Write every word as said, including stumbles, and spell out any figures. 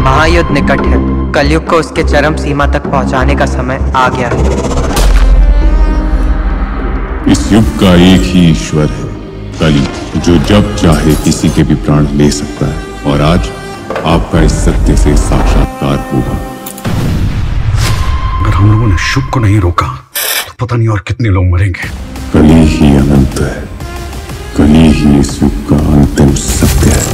महायुद्ध निकट है। कलयुग को उसके चरम सीमा तक पहुंचाने का समय आ गया है। इस युग का एक ही ईश्वर है, कली, जो जब चाहे किसी के भी प्राण ले सकता है। और आज आपका इस सत्य से साक्षात्कार होगा। अगर हम लोगों ने शुभ को नहीं रोका तो पता नहीं और कितने लोग मरेंगे। कली ही अनंत है, कली ही इस युग का अंतिम सत्य है।